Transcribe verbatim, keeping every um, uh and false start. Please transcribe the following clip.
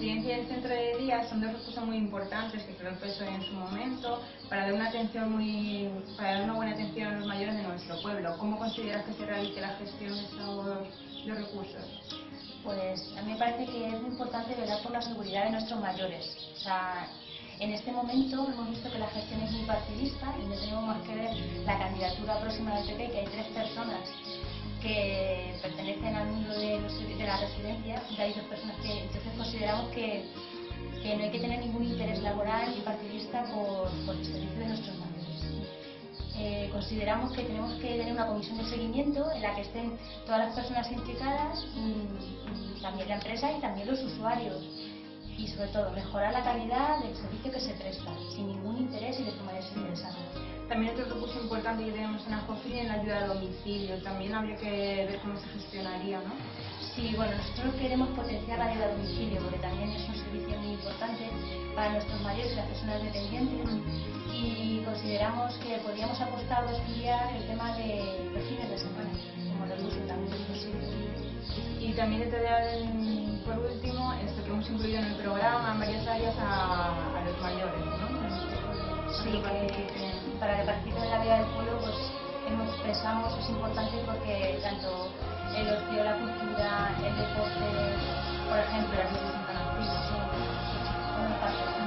residencia y el centro de día son dos recursos muy importantes que creó el P S O E en su momento para dar una atención muy, para dar una buena atención a los mayores de nuestro pueblo. ¿Cómo consideras que se realice la gestión de estos dos recursos? Pues a mí me parece que es muy importante velar por la seguridad de nuestros mayores. O sea, en este momento hemos visto que la gestión es muy partidista y no tenemos más que ver la candidatura próxima del P P, que hay tres personas que pertenecen al mundo de, los, de la residencia, y hay dos personas que entonces consideramos que, que no hay que tener ningún interés laboral y partidista por, por el servicio de nuestros mayores. Eh, consideramos que tenemos que tener una comisión de seguimiento en la que estén todas las personas implicadas, mmm, también la empresa y también los usuarios, y sobre todo mejorar la calidad del servicio que se presta sin ningún interés y de forma desinteresada. También otro recurso importante que tenemos en AJOFRI es la ayuda a domicilio. También habría que ver cómo se gestionaría, ¿no? Sí, bueno, nosotros queremos potenciar la ayuda a domicilio porque también es un servicio muy importante para nuestros mayores y las personas dependientes, y consideramos que podríamos apostar o estudiar el tema de los fines de semana como recurso también posible. Y también te voy por último esto que hemos incluido en el programa en varias áreas a, a los mayores, ¿no? Sí, que para que participen en la vida del pueblo, pues hemos pensamos es importante porque tanto el ocio, la cultura, el deporte, por ejemplo, las que se sientan activos, sí, son parte